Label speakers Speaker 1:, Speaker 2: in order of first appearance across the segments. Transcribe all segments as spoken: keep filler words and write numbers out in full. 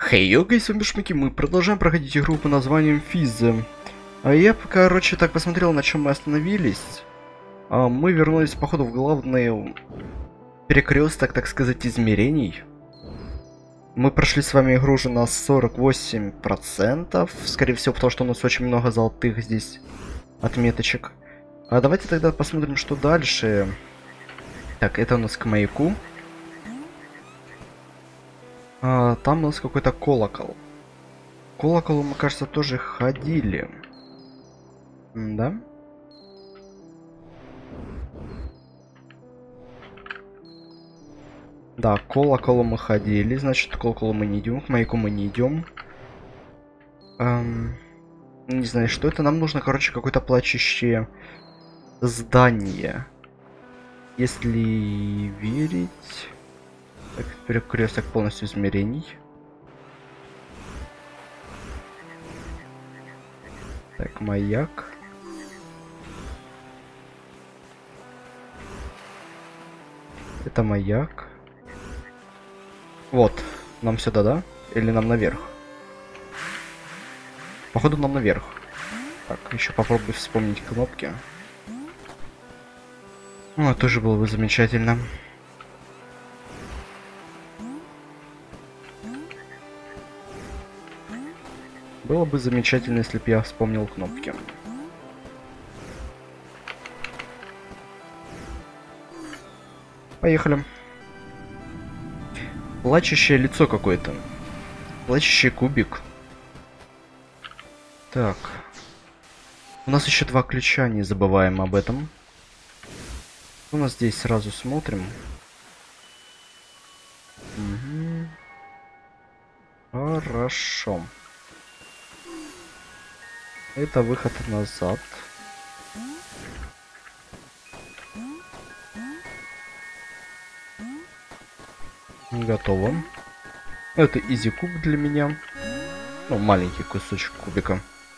Speaker 1: Хей, йога и с вами Шмаки, мы продолжаем проходить игру по названием Физ. А я, короче, так посмотрел, на чем мы остановились. А, мы вернулись, походу, в главный перекресток, так сказать, измерений. Мы прошли с вами игру уже на сорок восемь процентов, скорее всего, потому что у нас очень много золотых здесь отметочек. А давайте тогда посмотрим, что дальше. Так, это у нас к маяку. А, там у нас какой-то колокол. К колоколу мы, кажется, тоже ходили. М да? Да, к колоколу мы ходили, значит, к колоколу мы не идем, к маяку мы не идем. Эм, не знаю, что это. Нам нужно, короче, какое-то плачущее здание. Если верить... Так, перекресток полностью измерений. Так, маяк. Это маяк. Вот, нам сюда, да? Или нам наверх? Походу нам наверх. Так, еще попробую вспомнить кнопки. О, тоже было бы замечательно. Было бы замечательно, если бы я вспомнил кнопки. Поехали. Плачущее лицо какое-то. Плачущий кубик. Так. У нас еще два ключа, не забываем об этом. У нас здесь сразу смотрим. Угу. Хорошо. Это выход назад. Готово. Это изи куб для меня. Ну, маленький кусочек кубика.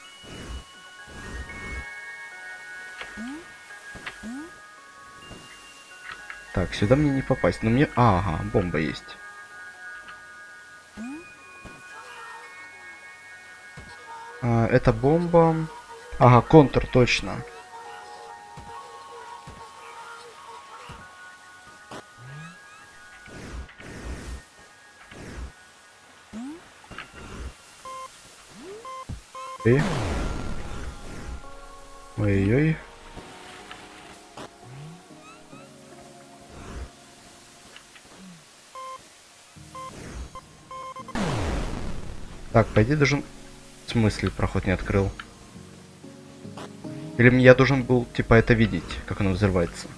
Speaker 1: Так, сюда мне не попасть. Но мне... Ага, бомба есть. А, это бомба. Ага, контур, точно. И... Ой-ой-ой. Так, по идее должен... В смысле проход не открыл? Или я должен был, типа, это видеть, как оно взрывается?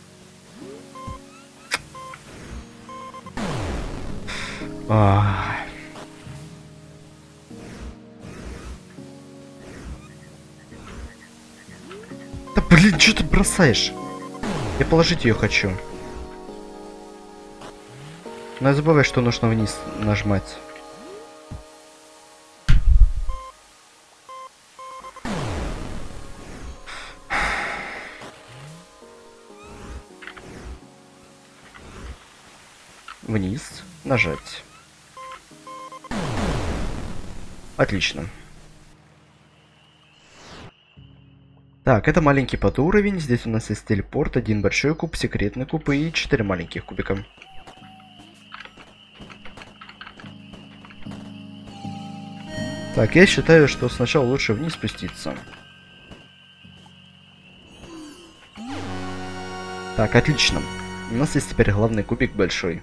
Speaker 1: А... Да блин, что ты бросаешь? Я положить ее хочу. Но я забываю, что нужно вниз нажимать. Вниз нажать. Отлично. Так, это маленький подуровень. Здесь у нас есть телепорт, один большой куб, секретный куб и четыре маленьких кубика. Так, я считаю, что сначала лучше вниз спуститься. Так, отлично. У нас есть теперь главный кубик большой.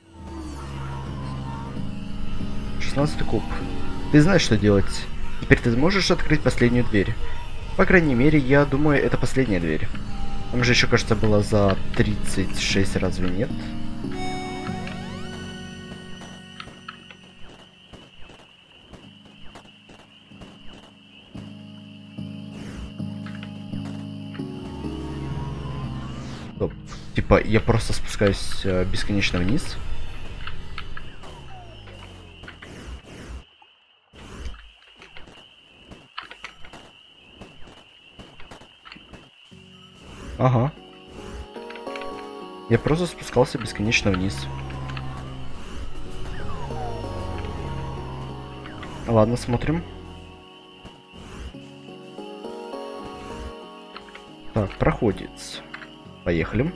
Speaker 1: шестнадцатый куб. Ты знаешь, что делать. Теперь ты сможешь открыть последнюю дверь. По крайней мере, я думаю, это последняя дверь. Там же еще, кажется, было за тридцать шесть, разве нет? Стоп. Типа, я просто спускаюсь э, бесконечно вниз. Ага. Я просто спускался бесконечно вниз. Ладно, смотрим. Так, проходит. Поехали.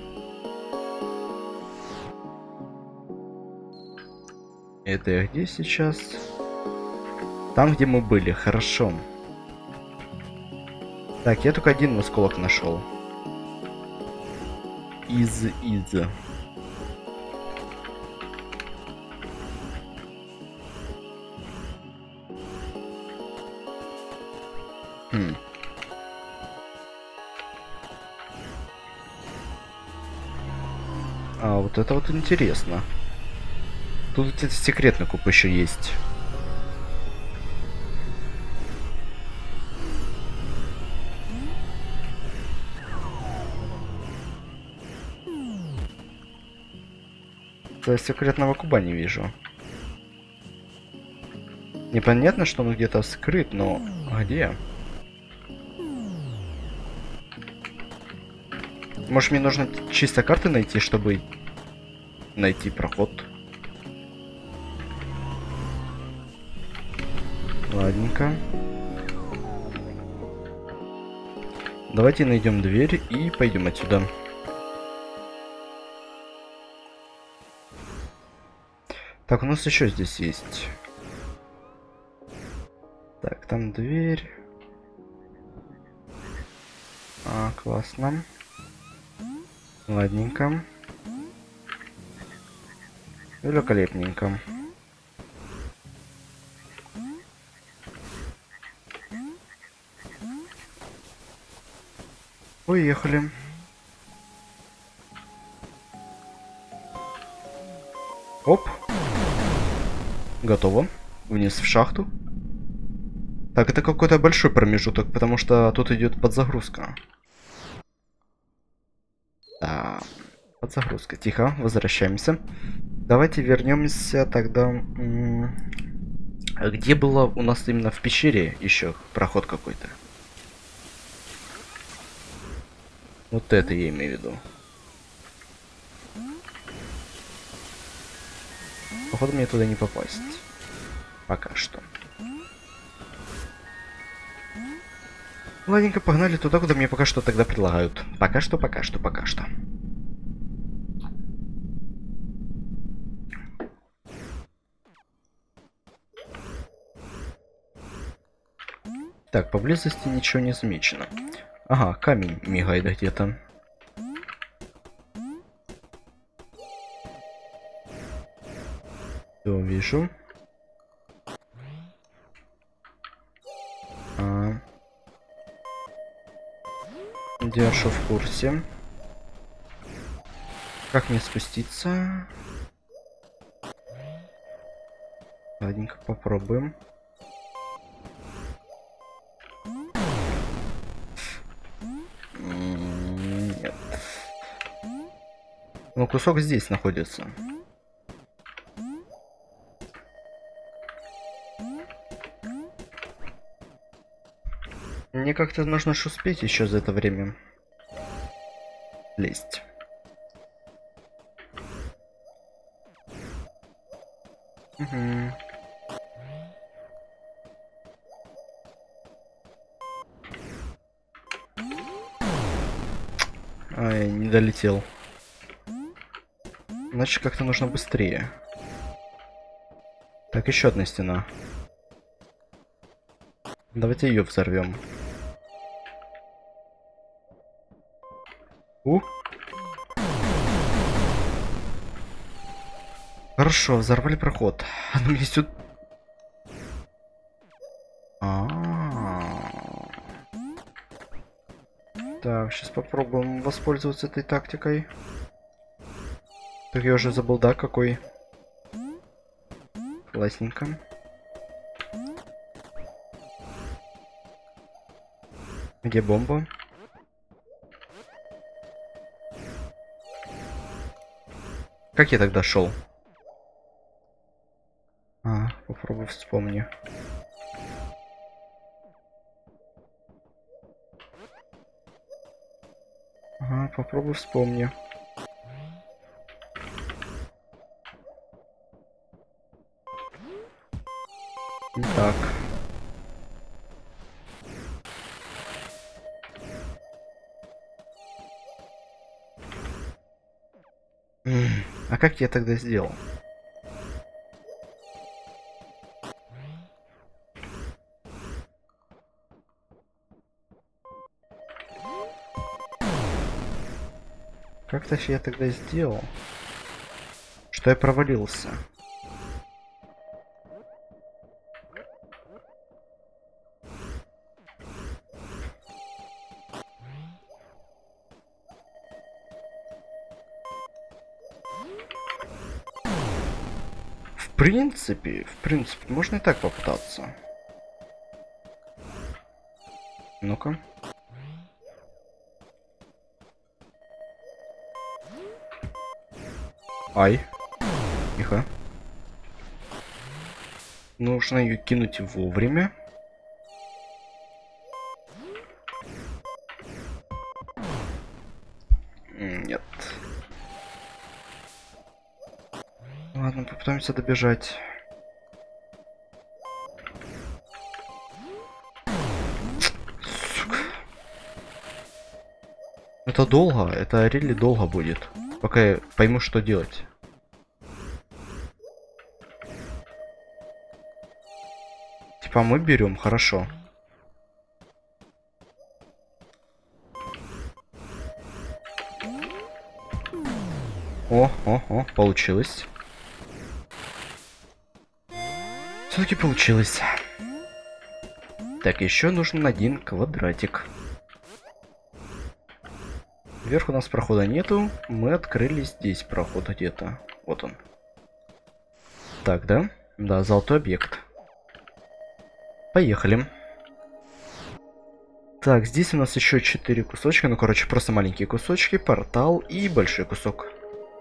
Speaker 1: Это я где сейчас? Там, где мы были, хорошо. Так, я только один осколок нашел. Из из. Хм. А вот это вот интересно. Тут где-то секретный куб еще есть. Секретного куба не вижу. Непонятно, что он где-то скрыт, но где? Может, мне нужно чисто карты найти, чтобы найти проход? Ладненько. Давайте найдем дверь и пойдем отсюда. Так, у нас еще здесь есть. Так, там дверь. А, классно. Ладненько. Великолепненько. Уехали. Оп. Готово. Вниз в шахту. Так, это какой-то большой промежуток, потому что тут идет подзагрузка. Да, подзагрузка. Тихо, возвращаемся. Давайте вернемся тогда. Где было у нас именно в пещере еще проход какой-то? Вот это я имею в виду. Походу мне туда не попасть. Пока что. Ладненько, погнали туда, куда мне пока что тогда предлагают. Пока что, пока что, пока что. Так, поблизости ничего не замечено. Ага, камень мигает где-то. Все, вижу. А. Держу в курсе. Как мне спуститься? Ладненько, попробуем. Нет. Ну, кусок здесь находится. Мне как-то нужно успеть еще за это время лезть. Угу. Ай, не долетел. Значит, как-то нужно быстрее. Так, еще одна стена. Давайте ее взорвем. У. Хорошо, взорвали проход. Оно мне сюда. А-а-а. Так, сейчас попробуем воспользоваться этой тактикой. Так я уже забыл, да, какой. Классненько. Где бомба? Как я тогда шел? А, попробуй вспомни. Ага, попробуй вспомни. Так. А как я тогда сделал? Как-то я тогда сделал, что я провалился. В принципе, в принципе, можно и так попытаться. Ну-ка. Ай. Тихо. Нужно ее кинуть вовремя. Нет. Ладно, попытаемся добежать. Сука. Это долго, это рели долго будет. Пока я пойму, что делать. Типа мы берем, хорошо. О, о, о, получилось. Все-таки получилось. Так, еще нужен один квадратик. Вверх у нас прохода нету. Мы открыли здесь проход где-то. Вот он. Так, да? Да, золотой объект. Поехали. Так, здесь у нас еще четыре кусочка. Ну, короче, просто маленькие кусочки. Портал и большой кусок.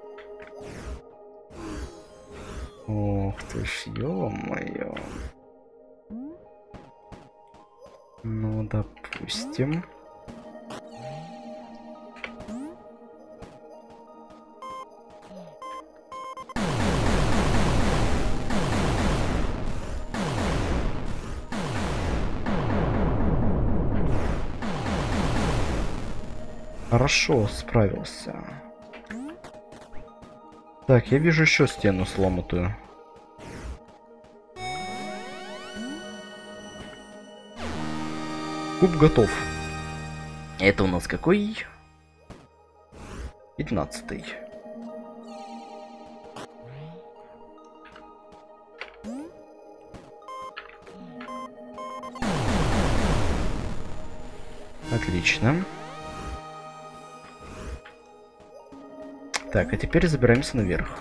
Speaker 1: Ох ты ж, ё-моё. Ну, допустим. Хорошо, справился. Так, я вижу еще стену сломатую. Куб готов. Это у нас какой? пятнадцатый. Отлично. Так, а теперь забираемся наверх.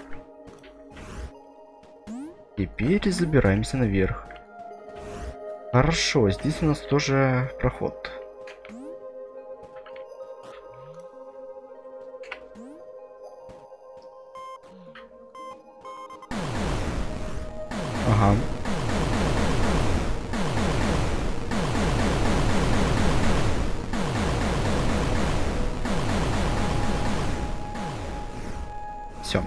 Speaker 1: Теперь забираемся наверх. Хорошо, здесь у нас тоже проход. Ага. Все.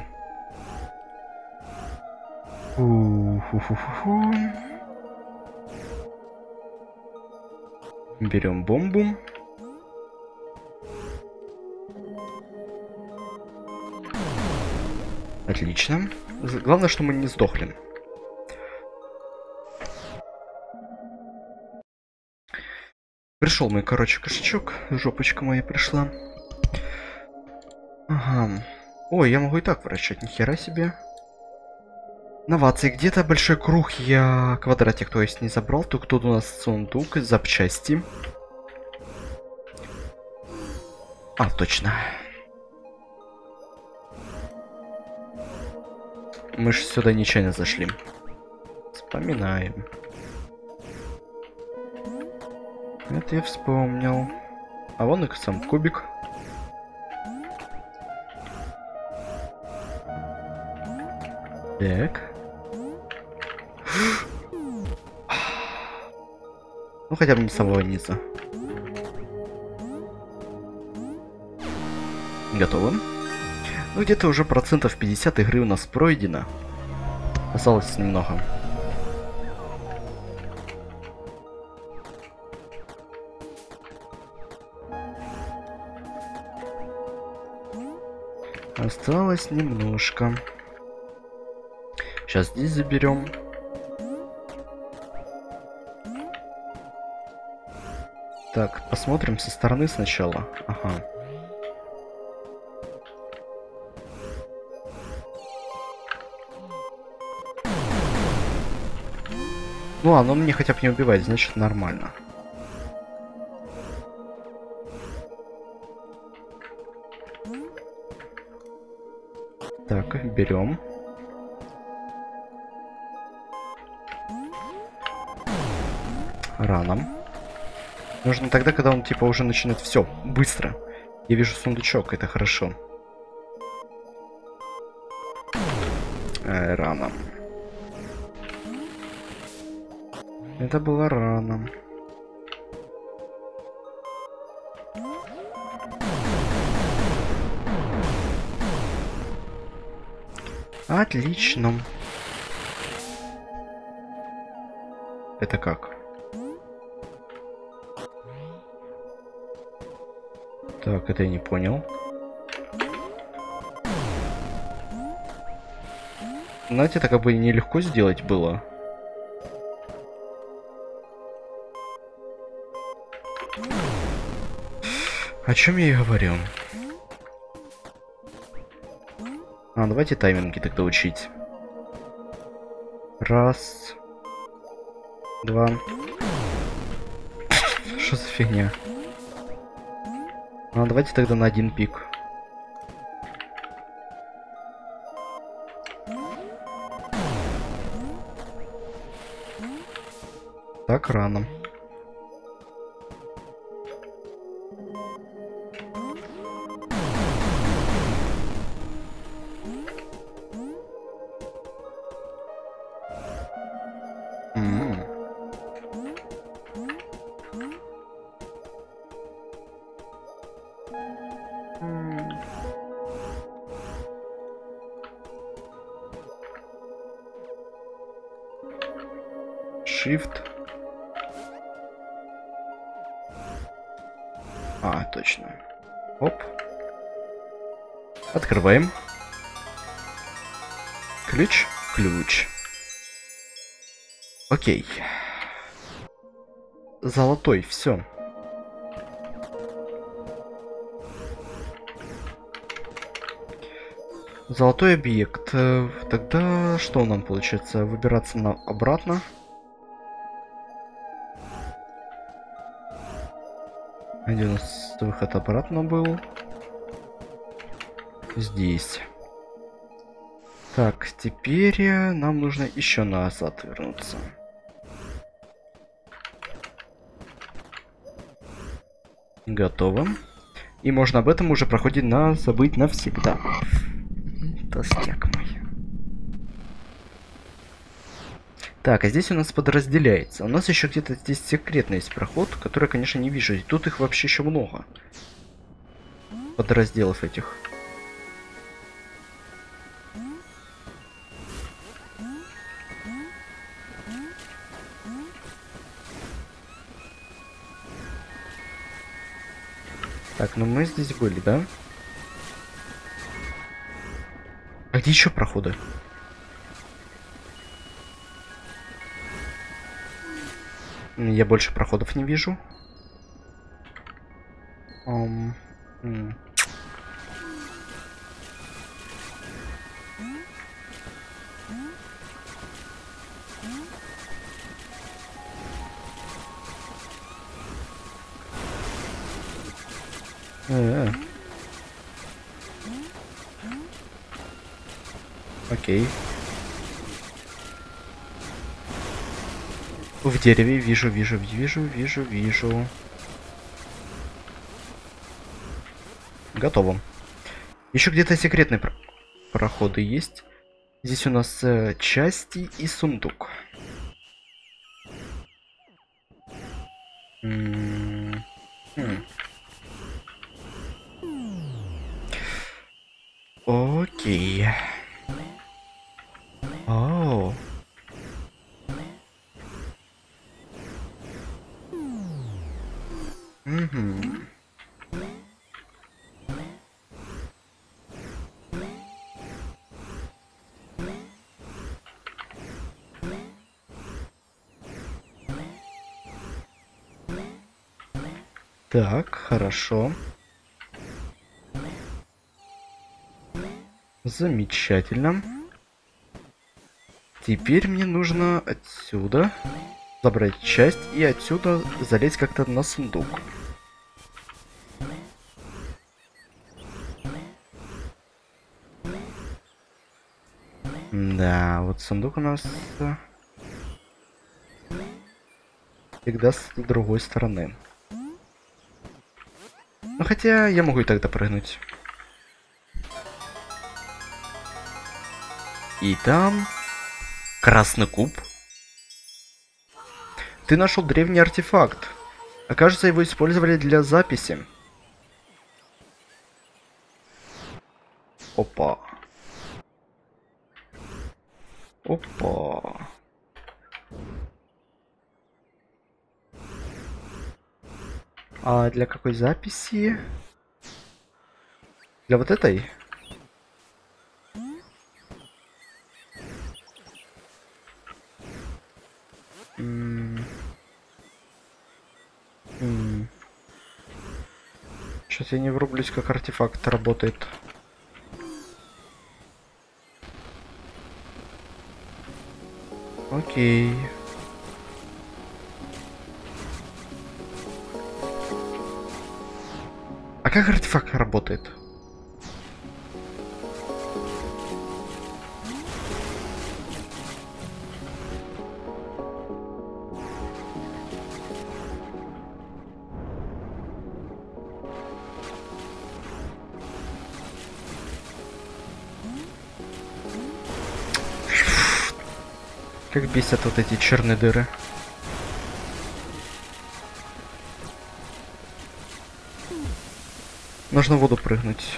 Speaker 1: Берем бомбу. Отлично. Главное, что мы не сдохли. Пришел мой, короче, кошечок. Жопочка моя пришла. Ага. Ой, я могу и так вращать, нихера себе. Новации. Где-то большой круг я квадратик, то есть не забрал. Тут тут у нас сундук, запчасти. А, точно. Мы же сюда нечаянно зашли. Вспоминаем. Это я вспомнил. А вон и сам кубик. Так. Ну хотя бы не с самого низа. Готово. Ну где-то уже процентов пятьдесят игры у нас пройдено. Осталось немного. Осталось немножко. Сейчас здесь заберем. Так, посмотрим со стороны сначала. Ага. Ну, оно мне хотя бы не убивает, значит нормально. Так, берем. Рано. Нужно тогда, когда он типа уже начинает. Все, быстро. Я вижу сундучок, это хорошо. Э, рано. Это было рано. Отлично. Это как? Так, это я не понял. Знаете, это как бы нелегко сделать было. О чем я и говорю. А, давайте тайминги тогда учить. Раз. Два. Что за фигня? А, давайте тогда на один пик. Так рано. Shift. А, точно. Оп. Открываем. Ключ. Ключ. Окей. Золотой, все. Золотой объект. Тогда что нам получается? Выбираться на обратно. Где у нас выход обратно был? Здесь. Так, теперь нам нужно еще назад вернуться. Готово. И можно об этом уже проходить на забыть навсегда. Толстяк мой. Так, а здесь у нас подразделяется. У нас еще где-то здесь секретный есть проход, который я, конечно, не вижу. И тут их вообще еще много. Подразделов этих. Так, ну мы здесь были, да? А где еще проходы? Я больше проходов не вижу. Um, м. Э -э. Окей. В дереве вижу, вижу, вижу, вижу, вижу. Готово. Еще где-то секретные про проходы есть. Здесь у нас э, части и сундук. М-м-м. Хм. Окей. О. Угу. Так, хорошо. Замечательно. Теперь мне нужно отсюда забрать часть и отсюда залезть как-то на сундук. Да, вот сундук у нас всегда с другой стороны. Ну хотя я могу и тогда прыгнуть. И там красный куб. Ты нашел древний артефакт. Окажется, его использовали для записи. Опа. Опа. А для какой записи? Для вот этой? Сейчас я не врублюсь, как артефакт работает. Окей. А как артефакт работает? Как бесят вот эти черные дыры. Нужно в воду прыгнуть.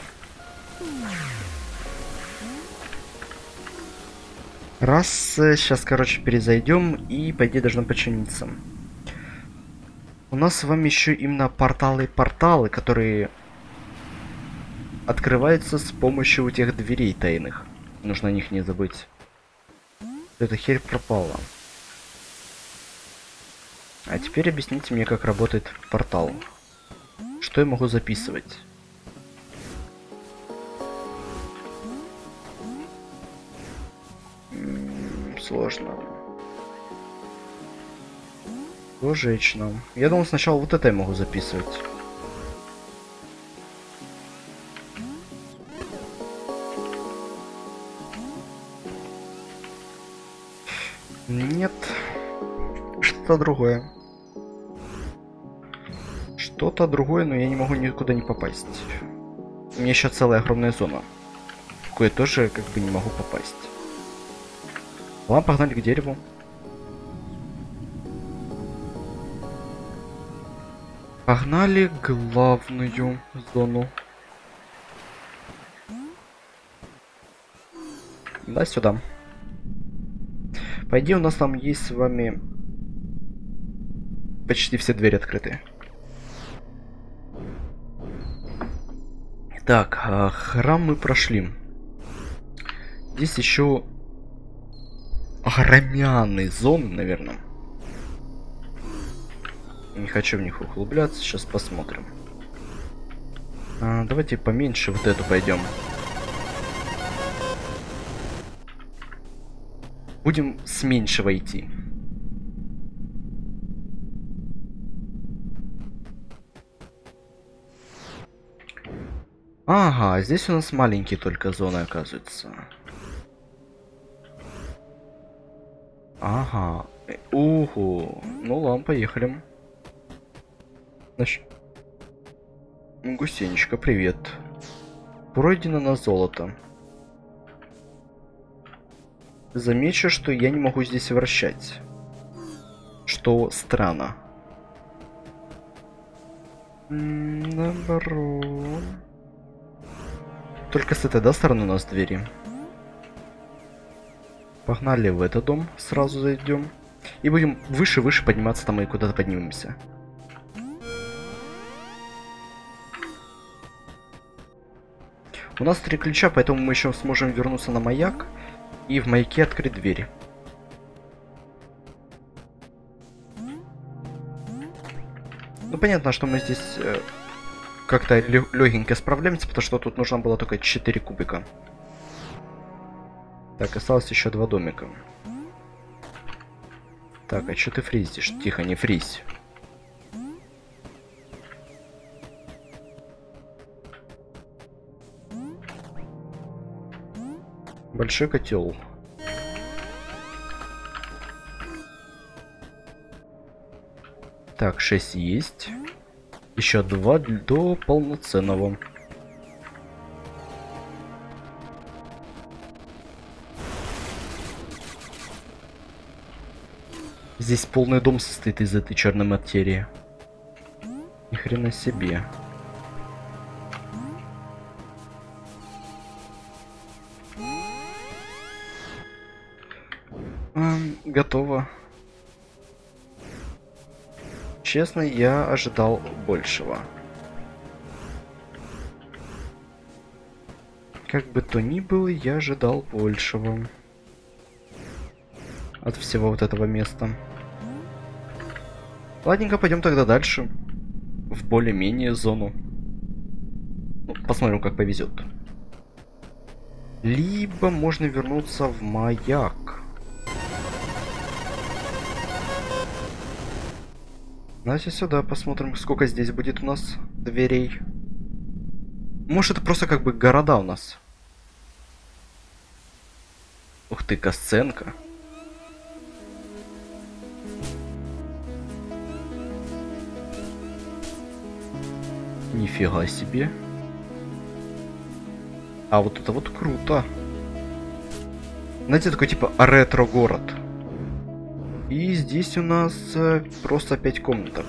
Speaker 1: Раз, сейчас, короче, перезайдем и, по идее, должно починиться. У нас с вами еще именно порталы-порталы, которые открываются с помощью тех дверей тайных. Нужно о них не забыть. Эта херь пропала. А теперь объясните мне, как работает портал. Что я могу записывать? М-м, сложно. Сложечно. Я думал, сначала вот это я могу записывать. Нет. Что-то другое. Что-то другое, но я не могу никуда не попасть. У меня еще целая огромная зона, в кое тоже как бы не могу попасть. Ладно, погнали к дереву. Погнали главную зону. Да, сюда. По идее, у нас там есть с вами почти все двери открыты. Так, храм мы прошли. Здесь еще громяные зоны, наверное. Не хочу в них углубляться, сейчас посмотрим. А, давайте поменьше вот эту пойдем. Будем с меньшего идти. Ага, здесь у нас маленькие только зоны, оказывается. Ага. Угу. Ну ладно, поехали. Значит, гусеничка, привет. Пройдено на золото. Замечу, что я не могу здесь вращать. Что странно. Наоборот. Только с этой, да, стороны у нас двери. Погнали в этот дом, сразу зайдем. И будем выше-выше подниматься, там и куда-то поднимемся. У нас три ключа, поэтому мы еще сможем вернуться на маяк и в маяке открыть двери. Ну, по понятно, что мы здесь э, как-то легенько справляемся, потому что тут нужно было только четыре кубика. Так, осталось еще два домика. Так, а что ты фризишь? Тихо, не фриз. Большой котел. Так, шесть есть. Еще два до полноценного. Здесь полный дом состоит из этой черной материи. Ни хрена себе. Эм, готово. Честно, я ожидал большего. Как бы то ни было, я ожидал большего. От всего вот этого места. Ладненько, пойдем тогда дальше. В более-менее зону. Ну, посмотрим, как повезет. Либо можно вернуться в маяк. Давайте сюда посмотрим, сколько здесь будет у нас дверей. Может, это просто как бы города у нас. Ух ты, касценка. Нифига себе. А вот это вот круто. Знаете, такой типа ретро-город. И здесь у нас э, просто пять комнаток.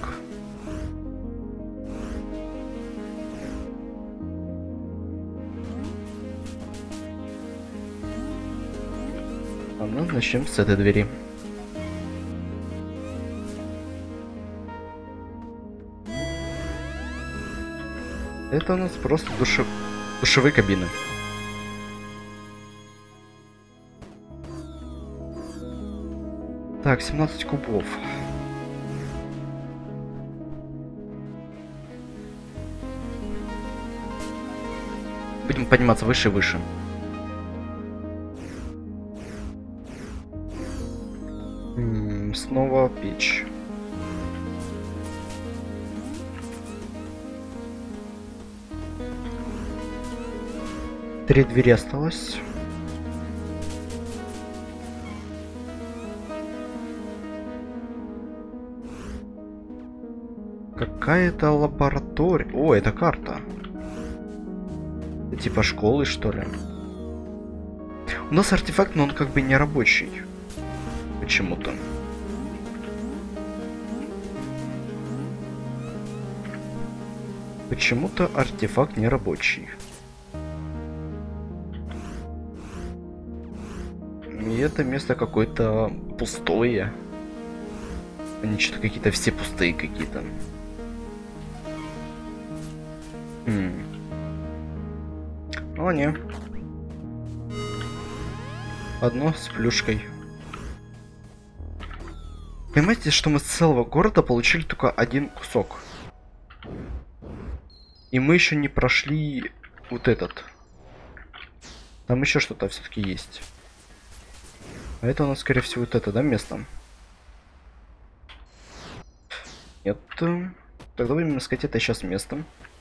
Speaker 1: А ну, начнем с этой двери. Это у нас просто душев... душевые кабины. Так, семнадцать кубов. Будем подниматься выше и выше. М-м, снова печь. Три двери осталось. Какая-то лаборатория. О, это карта. Типа школы, что ли? У нас артефакт, но он как бы не рабочий. Почему-то. Почему-то артефакт не рабочий. И это место какое-то пустое. Они что-то какие-то все пустые какие-то. Хм. О, не. Одно с плюшкой. Понимаете, что мы с целого города получили только один кусок. И мы еще не прошли вот этот. Там еще что-то все-таки есть. А это у нас, скорее всего, вот это, да, место? Нет. Тогда будем искать это сейчас место.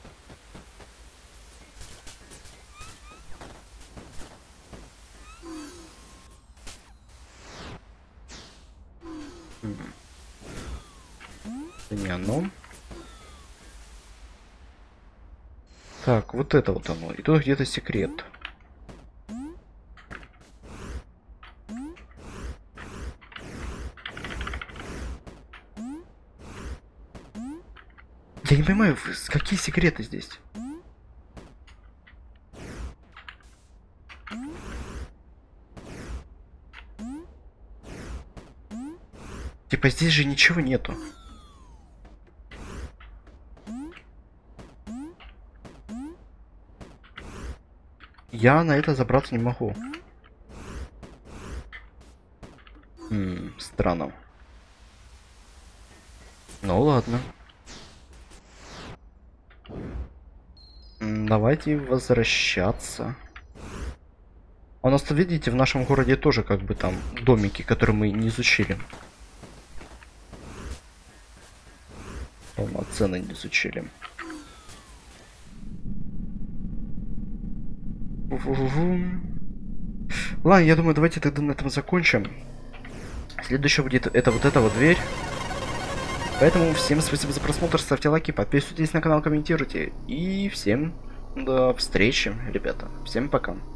Speaker 1: Это не оно. Так, вот это вот оно. И тут где-то секрет. Я не понимаю, какие секреты здесь? Типа здесь же ничего нету. Я на это забраться не могу. М-м, странно. Ну ладно. Давайте возвращаться. У нас, видите, в нашем городе тоже как бы там домики, которые мы не изучили. Полноценно не изучили. Ладно, я думаю, давайте тогда на этом закончим. Следующее будет это вот эта вот дверь. Поэтому всем спасибо за просмотр, ставьте лайки, подписывайтесь на канал, комментируйте. И всем до встречи, ребята. Всем пока.